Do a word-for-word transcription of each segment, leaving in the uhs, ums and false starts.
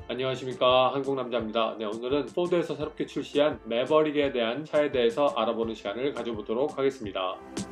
안녕하십니까, 한국남자입니다. 네, 오늘은 포드에서 새롭게 출시한 매버릭에 대한 차에 대해서 알아보는 시간을 가져보도록 하겠습니다.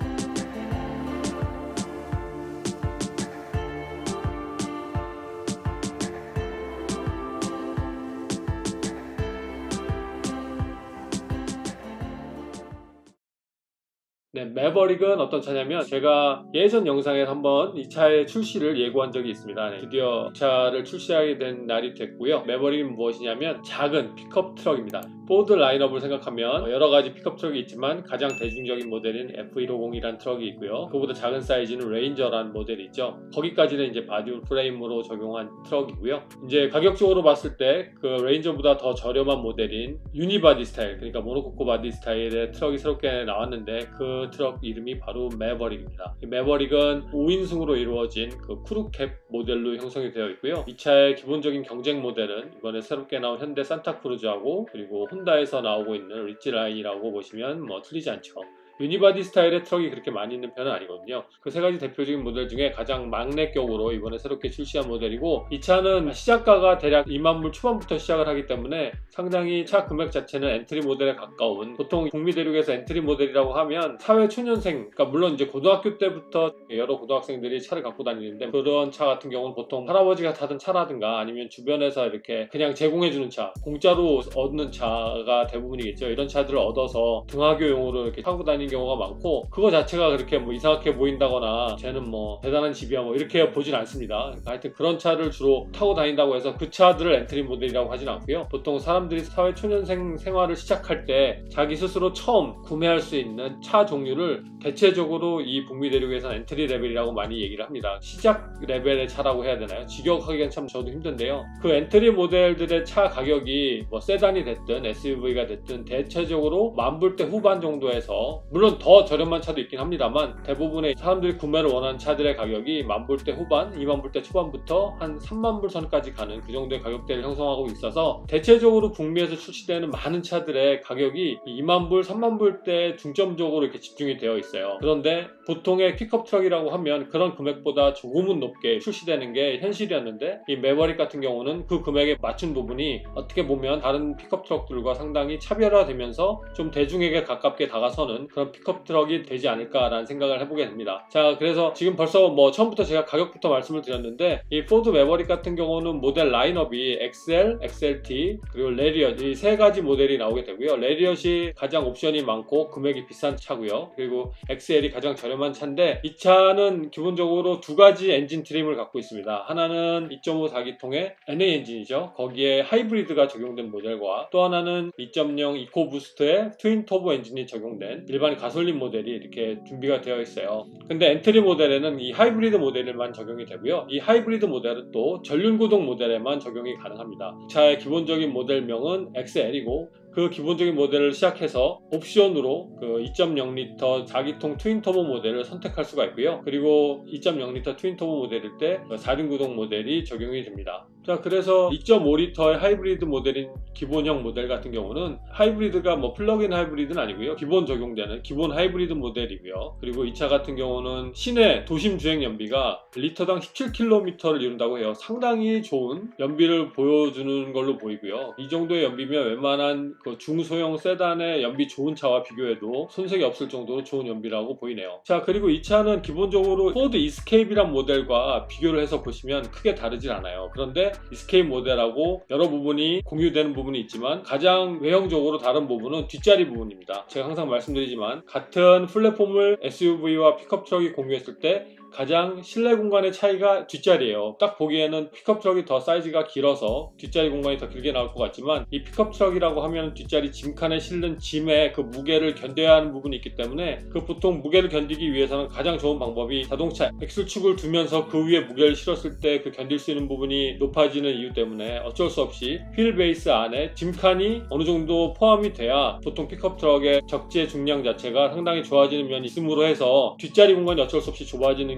네, 매버릭은 어떤 차냐면 제가 예전 영상에 한번 이 차의 출시를 예고한 적이 있습니다. 네, 드디어 이 차를 출시하게 된 날이 됐고요. 매버릭은 무엇이냐면 작은 픽업 트럭입니다. 포드 라인업을 생각하면 여러가지 픽업 트럭이 있지만 가장 대중적인 모델인 에프 백오십이라는 트럭이 있고요. 그보다 작은 사이즈는 레인저라는 모델이 있죠. 거기까지는 이제 바디 프레임으로 적용한 트럭이고요. 이제 가격적으로 봤을 때 그 레인저보다 더 저렴한 모델인 유니바디 스타일, 그러니까 모노코크 바디 스타일의 트럭이 새롭게 나왔는데 그 트럭 이름이 바로 매버릭입니다. 이 매버릭은 오 인승으로 이루어진 그 크루캡 모델로 형성이 되어 있고요. 이 차의 기본적인 경쟁 모델은 이번에 새롭게 나온 현대 산타크루즈하고 그리고 혼다에서 나오고 있는 리치라인이라고 보시면 뭐 틀리지 않죠. 유니바디 스타일의 트럭이 그렇게 많이 있는 편은 아니거든요. 그 세 가지 대표적인 모델 중에 가장 막내격으로 이번에 새롭게 출시한 모델이고, 이 차는 시작가가 대략 이만 불 초반부터 시작을 하기 때문에 상당히 차 금액 자체는 엔트리 모델에 가까운, 보통 북미 대륙에서 엔트리 모델이라고 하면 사회 초년생, 그러니까 물론 이제 고등학교 때부터 여러 고등학생들이 차를 갖고 다니는데, 그런 차 같은 경우는 보통 할아버지가 타던 차라든가 아니면 주변에서 이렇게 그냥 제공해주는 차, 공짜로 얻는 차가 대부분이겠죠. 이런 차들을 얻어서 등하교용으로 이렇게 타고 다니는 경우가 많고, 그거 자체가 그렇게 뭐 이상하게 보인다거나 쟤는 뭐 대단한 집이야 뭐 이렇게 보진 않습니다. 그러니까 하여튼 그런 차를 주로 타고 다닌다고 해서 그 차들을 엔트리 모델이라고 하진 않고요. 보통 사람들이 사회 초년생 생활을 시작할 때 자기 스스로 처음 구매할 수 있는 차 종류를 대체적으로 이 북미 대륙에서는 엔트리 레벨이라고 많이 얘기를 합니다. 시작 레벨의 차라고 해야 되나요? 직역하기엔 참 저도 힘든데요. 그 엔트리 모델들의 차 가격이 뭐 세단이 됐든 에스유브이가 됐든 대체적으로 만 불대 후반 정도에서, 물론 더 저렴한 차도 있긴 합니다만 대부분의 사람들이 구매를 원하는 차들의 가격이 만 불대 후반, 이만 불대 초반부터 한 삼만 불 선까지 가는 그 정도의 가격대를 형성하고 있어서 대체적으로 북미에서 출시되는 많은 차들의 가격이 이만 불, 삼만 불대 중점적으로 이렇게 집중이 되어 있어요. 그런데 보통의 픽업 트럭이라고 하면 그런 금액보다 조금은 높게 출시되는 게 현실이었는데, 이 매버릭 같은 경우는 그 금액에 맞춘 부분이 어떻게 보면 다른 픽업 트럭들과 상당히 차별화되면서 좀 대중에게 가깝게 다가서는 그런 픽업 트럭이 되지 않을까라는 생각을 해보게 됩니다. 자, 그래서 지금 벌써 뭐 처음부터 제가 가격부터 말씀을 드렸는데, 이 포드 매버릭 같은 경우는 모델 라인업이 엑스엘, 엑스엘티 그리고 레리엇, 이 세 가지 모델이 나오게 되고요. 레리엇이 가장 옵션이 많고 금액이 비싼 차고요. 그리고 엑스엘이 가장 저렴한 차인데, 이 차는 기본적으로 두 가지 엔진 트림을 갖고 있습니다. 하나는 이 점 오 사기통의 엔에이 엔진이죠. 거기에 하이브리드가 적용된 모델과, 또 하나는 이 점 영 이코부스트의 트윈 터보 엔진이 적용된 일반 가솔린 모델이 이렇게 준비가 되어 있어요. 근데 엔트리 모델에는 이 하이브리드 모델에만 적용이 되고요. 이 하이브리드 모델은 또 전륜구동 모델에만 적용이 가능합니다. 차의 기본적인 모델명은 엑스엘이고, 그 기본적인 모델을 시작해서 옵션으로 그 이 점 영 리터 사기통 트윈터보 모델을 선택할 수가 있고요. 그리고 이 점 영 리터 트윈터보 모델일 때 사 륜 구동 모델이 적용이 됩니다. 자, 그래서 이 점 오 리터의 하이브리드 모델인 기본형 모델 같은 경우는, 하이브리드가 뭐 플러그인 하이브리드는 아니고요. 기본 적용되는 기본 하이브리드 모델이고요. 그리고 이 차 같은 경우는 시내 도심 주행 연비가 리터당 십칠 킬로미터를 이룬다고 해요. 상당히 좋은 연비를 보여주는 걸로 보이고요. 이 정도의 연비면 웬만한 그 중소형 세단의 연비 좋은 차와 비교해도 손색이 없을 정도로 좋은 연비라고 보이네요. 자, 그리고 이 차는 기본적으로 포드 이스케이프란 모델과 비교를 해서 보시면 크게 다르질 않아요. 그런데 이스케이프 모델하고 여러 부분이 공유되는 부분이 있지만 가장 외형적으로 다른 부분은 뒷자리 부분입니다. 제가 항상 말씀드리지만 같은 플랫폼을 에스유브이와 픽업 트럭이 공유했을 때 가장 실내 공간의 차이가 뒷자리예요. 딱 보기에는 픽업 트럭이 더 사이즈가 길어서 뒷자리 공간이 더 길게 나올 것 같지만, 이 픽업 트럭이라고 하면 뒷자리 짐칸에 실는 짐의 그 무게를 견뎌야 하는 부분이 있기 때문에, 그 보통 무게를 견디기 위해서는 가장 좋은 방법이 자동차 엑셀축을 두면서 그 위에 무게를 실었을 때 그 견딜 수 있는 부분이 높아지는 이유 때문에 어쩔 수 없이 휠 베이스 안에 짐칸이 어느 정도 포함이 돼야 보통 픽업 트럭의 적재 중량 자체가 상당히 좋아지는 면이 있으므로 해서 뒷자리 공간이 어쩔 수 없이 좁아지는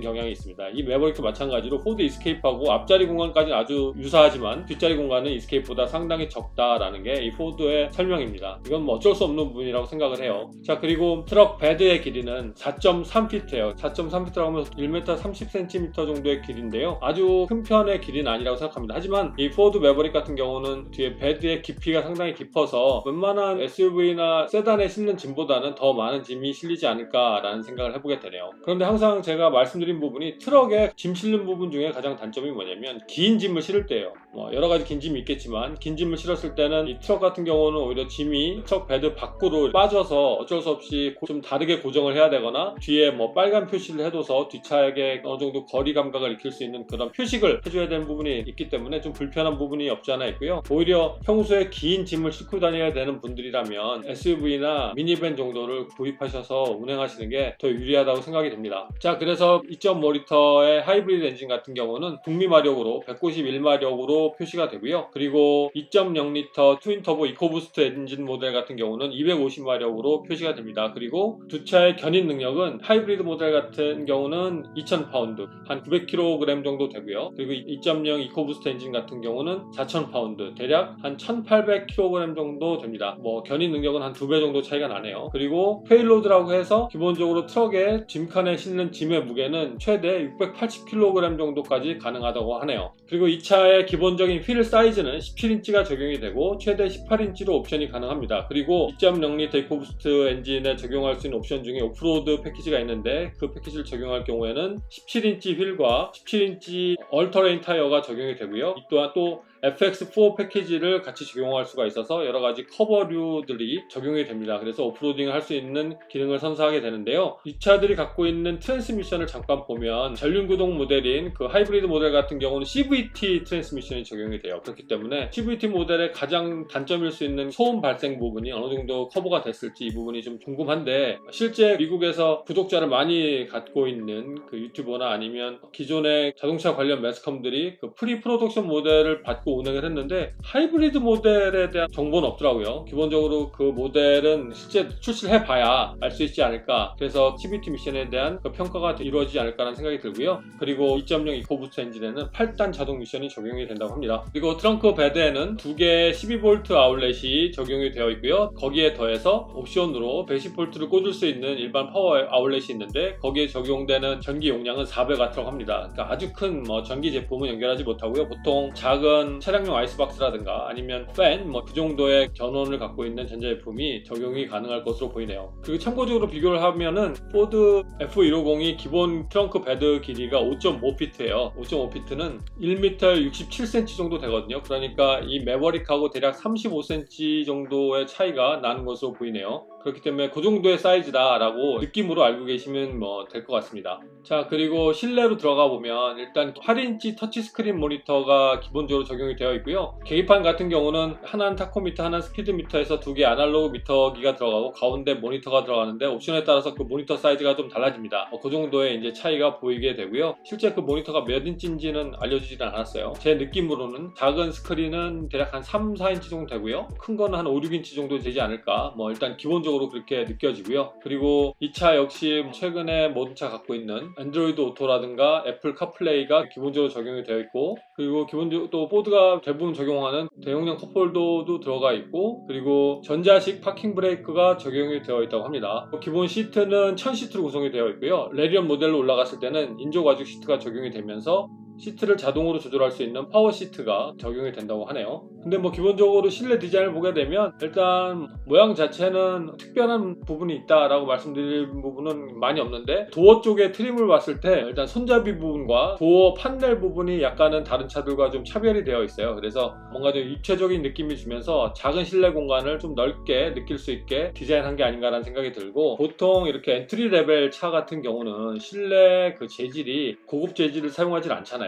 경향이 있습니다. 이 매버릭도 마찬가지로 포드 이스케이프하고 앞자리 공간까지는 아주 유사하지만 뒷자리 공간은 이스케이프보다 상당히 적다라는 게 이 포드의 설명입니다. 이건 뭐 어쩔 수 없는 부분이라고 생각을 해요. 자, 그리고 트럭 베드의 길이는 사 점 삼 피트예요. 사 점 삼 피트라고 하면 일 미터 삼십 센티미터 정도의 길인데요. 아주 큰 편의 길이는 아니라고 생각합니다. 하지만 이 포드 매버릭 같은 경우는 뒤에 베드의 깊이가 상당히 깊어서 웬만한 에스유브이나 세단에 실는 짐보다는 더 많은 짐이 실리지 않을까라는 생각을 해보게 되네요. 그런데 항상 제가 말씀드린 부분이 트럭에 짐 실는 부분 중에 가장 단점이 뭐냐면 긴 짐을 실을 때예요. 뭐 여러 가지 긴 짐이 있겠지만 긴 짐을 실었을 때는 이 트럭 같은 경우는 오히려 짐이 트럭 베드 밖으로 빠져서 어쩔 수 없이 좀 다르게 고정을 해야 되거나 뒤에 뭐 빨간 표시를 해둬서 뒷차에게 어느 정도 거리 감각을 익힐 수 있는 그런 표식을 해줘야 되는 부분이 있기 때문에 좀 불편한 부분이 없지 않아 있고요. 오히려 평소에 긴 짐을 싣고 다녀야 되는 분들이라면 에스유브이나 미니밴 정도를 구입하셔서 운행하시는 게 더 유리하다고 생각이 됩니다. 자, 그래서 이 점 오 리터의 하이브리드 엔진 같은 경우는 북미 마력으로 백구십일 마력으로 표시가 되고요. 그리고 이 점 영 리터 트윈터보 이코부스트 엔진 모델 같은 경우는 이백오십 마력으로 표시가 됩니다. 그리고 두 차의 견인 능력은 하이브리드 모델 같은 경우는 이천 파운드, 한 구백 킬로그램 정도 되고요. 그리고 이 점 영 이코부스트 엔진 같은 경우는 사천 파운드, 대략 한 천팔백 킬로그램 정도 됩니다. 뭐 견인 능력은 한 두 배 정도 차이가 나네요. 그리고 페일로드라고 해서 기본적으로 트럭에 짐칸에 실는 짐의 무게는 최대 육백팔십 킬로그램 정도까지 가능하다고 하네요. 그리고 이 차의 기본적인 휠 사이즈는 십칠 인치가 적용이 되고 최대 십팔 인치로 옵션이 가능합니다. 그리고 이 점 영 리터 이코부스트 엔진에 적용할 수 있는 옵션 중에 오프로드 패키지가 있는데 그 패키지를 적용할 경우에는 십칠 인치 휠과 십칠 인치 얼터레인 타이어가 적용이 되고요. 이 또한 또 에프엑스 사 패키지를 같이 적용할 수가 있어서 여러가지 커버류들이 적용이 됩니다. 그래서 오프로딩을 할 수 있는 기능을 선사하게 되는데요. 이 차들이 갖고 있는 트랜스미션을 잠깐 보면 전륜구동 모델인 그 하이브리드 모델 같은 경우는 씨브이티 트랜스미션이 적용이 돼요. 그렇기 때문에 씨브이티 모델의 가장 단점일 수 있는 소음 발생 부분이 어느 정도 커버가 됐을지 이 부분이 좀 궁금한데, 실제 미국에서 구독자를 많이 갖고 있는 그 유튜버나 아니면 기존의 자동차 관련 매스컴들이 그 프리 프로덕션 모델을 받고 운행을 했는데 하이브리드 모델에 대한 정보는 없더라고요. 기본적으로 그 모델은 실제 출시를 해봐야 알 수 있지 않을까. 그래서 씨브이티 미션에 대한 그 평가가 이루어지지 않을까라는 생각이 들고요. 그리고 이 점 영 이코부스트 엔진에는 팔 단 자동 미션이 적용이 된다고 합니다. 그리고 트렁크 베드에는 두 개의 십이 볼트 아울렛이 적용이 되어 있고요. 거기에 더해서 옵션으로 백십 볼트를 꽂을 수 있는 일반 파워 아울렛이 있는데 거기에 적용되는 전기 용량은 사 배 같다고 합니다. 그러니까 아주 큰 뭐 전기 제품은 연결하지 못하고요. 보통 작은 차량용 아이스박스라든가 아니면 팬 뭐 그 정도의 전원을 갖고 있는 전자제품이 적용이 가능할 것으로 보이네요. 그리고 참고적으로 비교를 하면은 포드 에프 백오십이 기본 트렁크 베드 길이가 오 점 오 피트예요. 오 점 오 피트는 일 미터 육십칠 센티미터 정도 되거든요. 그러니까 이 매버릭하고 대략 삼십오 센티미터 정도의 차이가 나는 것으로 보이네요. 그렇기 때문에 그 정도의 사이즈다 라고 느낌으로 알고 계시면 뭐 될 것 같습니다. 자, 그리고 실내로 들어가 보면 일단 팔 인치 터치스크린 모니터가 기본적으로 적용이 되어 있고요. 계기판 같은 경우는 하나는 타코미터, 하나는 스피드미터에서 두 개 아날로그 미터기가 들어가고 가운데 모니터가 들어가는데 옵션에 따라서 그 모니터 사이즈가 좀 달라집니다. 어, 그 정도의 이제 차이가 보이게 되고요. 실제 그 모니터가 몇 인치인지는 알려주지는 않았어요. 제 느낌으로는 작은 스크린은 대략 한 삼, 사 인치 정도 되고요. 큰 거는 한 오, 육 인치 정도 되지 않을까. 뭐 일단 기본적으로 그렇게 느껴지고요. 그리고 이 차 역시 최근에 모든 차 갖고 있는 안드로이드 오토라든가 애플 카플레이가 기본적으로 적용이 되어 있고, 그리고 기본적으로 또 포드가 대부분 적용하는 대용량 컵홀더도 들어가 있고, 그리고 전자식 파킹 브레이크가 적용이 되어 있다고 합니다. 기본 시트는 천 시트로 구성이 되어 있고요. 레리언 모델로 올라갔을 때는 인조 가죽 시트가 적용이 되면서 시트를 자동으로 조절할 수 있는 파워 시트가 적용이 된다고 하네요. 근데 뭐 기본적으로 실내 디자인을 보게 되면 일단 모양 자체는 특별한 부분이 있다라고 말씀드릴 부분은 많이 없는데, 도어 쪽에 트림을 봤을 때 일단 손잡이 부분과 도어 판넬 부분이 약간은 다른 차들과 좀 차별이 되어 있어요. 그래서 뭔가 좀 입체적인 느낌이 주면서 작은 실내 공간을 좀 넓게 느낄 수 있게 디자인한 게 아닌가라는 생각이 들고, 보통 이렇게 엔트리 레벨 차 같은 경우는 실내 그 재질이 고급 재질을 사용하지 않잖아요.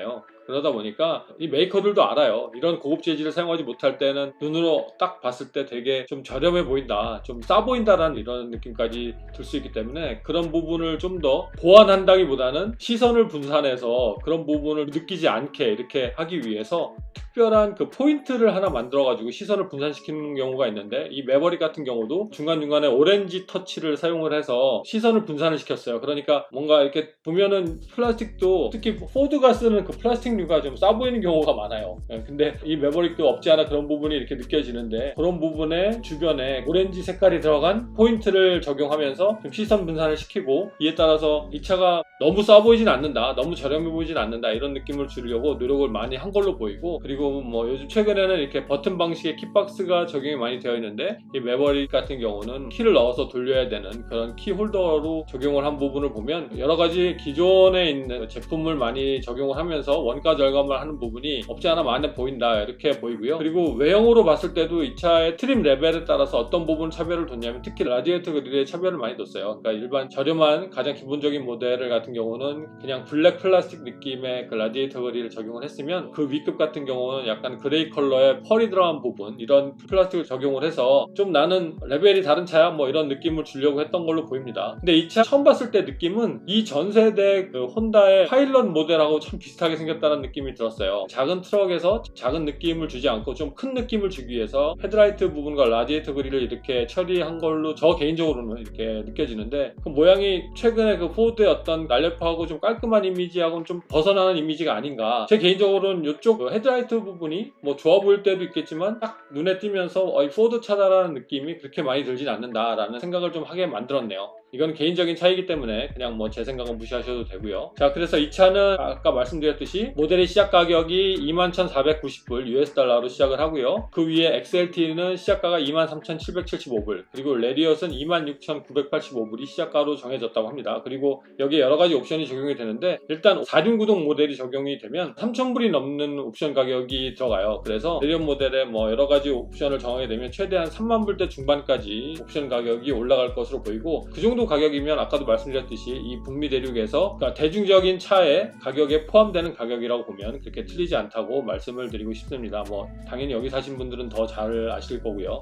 그러다 보니까 이 메이커들도 알아요. 이런 고급 재질을 사용하지 못할 때는 눈으로 딱 봤을 때 되게 좀 저렴해 보인다, 좀 싸 보인다라는 이런 느낌까지 들 수 있기 때문에 그런 부분을 좀 더 보완한다기보다는 시선을 분산해서 그런 부분을 느끼지 않게 이렇게 하기 위해서 특별한 그 포인트를 하나 만들어 가지고 시선을 분산시키는 경우가 있는데, 이 매버릭 같은 경우도 중간중간에 오렌지 터치를 사용을 해서 시선을 분산을 시켰어요. 그러니까 뭔가 이렇게 보면은 플라스틱도, 특히 포드가 쓰는 그 플라스틱류가 좀 싸 보이는 경우가 많아요. 근데 이 매버릭도 없지 않아 그런 부분이 이렇게 느껴지는데, 그런 부분에 주변에 오렌지 색깔이 들어간 포인트를 적용하면서 좀 시선 분산을 시키고, 이에 따라서 이 차가 너무 싸 보이진 않는다, 너무 저렴해 보이진 않는다, 이런 느낌을 주려고 노력을 많이 한 걸로 보이고, 그리고 뭐 요즘 최근에는 이렇게 버튼 방식의 키박스가 적용이 많이 되어 있는데, 이 매버릭 같은 경우는 키를 넣어서 돌려야 되는 그런 키 홀더로 적용을 한 부분을 보면 여러 가지 기존에 있는 제품을 많이 적용을 하면서 원가 절감을 하는 부분이 없지 않아 많이 보인다, 이렇게 보이고요. 그리고 외형으로 봤을 때도 이 차의 트림 레벨에 따라서 어떤 부분 차별을 뒀냐면, 특히 라디에이터 그릴에 차별을 많이 뒀어요. 그러니까 일반 저렴한 가장 기본적인 모델 같은 경우는 그냥 블랙 플라스틱 느낌의 그 라디에이터 그릴을 적용을 했으면, 그 위급 같은 경우는 약간 그레이 컬러의 펄이 들어간 부분, 이런 플라스틱을 적용을 해서 좀 나는 레벨이 다른 차야 뭐 이런 느낌을 주려고 했던 걸로 보입니다. 근데 이 차 처음 봤을 때 느낌은 이 전세대 그 혼다의 파일럿 모델하고 참 비슷하게 생겼다는 느낌이 들었어요. 작은 트럭에서 작은 느낌을 주지 않고 좀 큰 느낌을 주기 위해서 헤드라이트 부분과 라디에이터 그릴을 이렇게 처리한 걸로 저 개인적으로는 이렇게 느껴지는데, 그 모양이 최근에 그 포드의 어떤 날렵하고 좀 깔끔한 이미지하고는 좀 벗어나는 이미지가 아닌가. 제 개인적으로는 이쪽 그 헤드라이트 부분이 뭐 좋아 보일 때도 있겠지만 딱 눈에 띄면서 어, 이 포드 차다라는 느낌이 그렇게 많이 들진 않는다라는 생각을 좀 하게 만들었네요. 이건 개인적인 차이기 때문에 그냥 뭐 제 생각은 무시하셔도 되고요. 자, 그래서 이 차는 아까 말씀드렸듯이 모델의 시작 가격이 이만 천사백구십 불 유에스 달러로 시작을 하고요. 그 위에 엑스엘티는 시작가가 이만 삼천칠백칠십오 불, 그리고 레리엇은 이만 육천구백팔십오 불이 시작가로 정해졌다고 합니다. 그리고 여기에 여러 가지 옵션이 적용이 되는데, 일단 사륜구동 모델이 적용이 되면 삼천 불이 넘는 옵션 가격이 들어가요. 그래서 레리엇 모델에 뭐 여러 가지 옵션을 정하게 되면 최대한 삼만 불대 중반까지 옵션 가격이 올라갈 것으로 보이고, 그 정도 가격이면 아까도 말씀드렸듯이 이 북미 대륙에서 그러니까 대중적인 차의 가격에 포함되는 가격이라고 보면 그렇게 틀리지 않다고 말씀을 드리고 싶습니다. 뭐 당연히 여기 사신 분들은 더 잘 아실 거고요.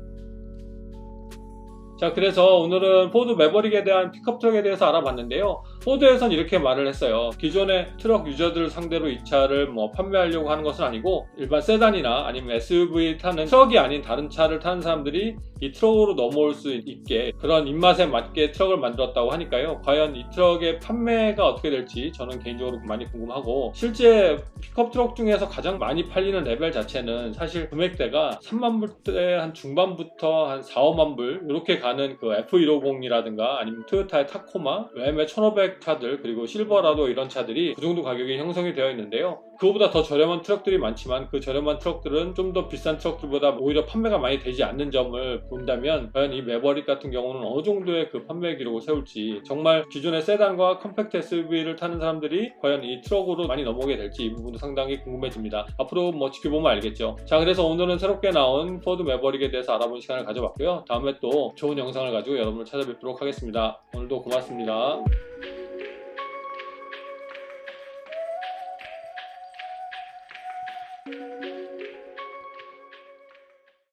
자, 그래서 오늘은 포드 매버릭에 대한 픽업 트럭에 대해서 알아봤는데요. 포드에선 이렇게 말을 했어요. 기존의 트럭 유저들 상대로 이 차를 뭐 판매하려고 하는 것은 아니고, 일반 세단이나 아니면 에스유브이 타는 트럭이 아닌 다른 차를 타는 사람들이 이 트럭으로 넘어올 수 있게 그런 입맛에 맞게 트럭을 만들었다고 하니까요. 과연 이 트럭의 판매가 어떻게 될지 저는 개인적으로 많이 궁금하고, 실제 픽업 트럭 중에서 가장 많이 팔리는 레벨 자체는 사실 금액대가 삼만 불대 한 중반부터 한 사, 오만 불 이렇게 가는 그 에프 백오십이라든가 아니면 토요타의 타코마, 램의 천오백 차들, 그리고 실버라도 이런 차들이 그 정도 가격이 형성이 되어 있는데요. 그거보다 더 저렴한 트럭들이 많지만 그 저렴한 트럭들은 좀 더 비싼 트럭들보다 오히려 판매가 많이 되지 않는 점을 본다면, 과연 이 매버릭 같은 경우는 어느 정도의 그 판매 기록을 세울지, 정말 기존의 세단과 컴팩트 에스유브이를 타는 사람들이 과연 이 트럭으로 많이 넘어오게 될지, 이 부분도 상당히 궁금해집니다. 앞으로 뭐 지켜보면 알겠죠. 자, 그래서 오늘은 새롭게 나온 포드 매버릭에 대해서 알아보는 시간을 가져봤고요. 다음에 또 좋은 영상을 가지고 여러분을 찾아뵙도록 하겠습니다. 오늘도 고맙습니다.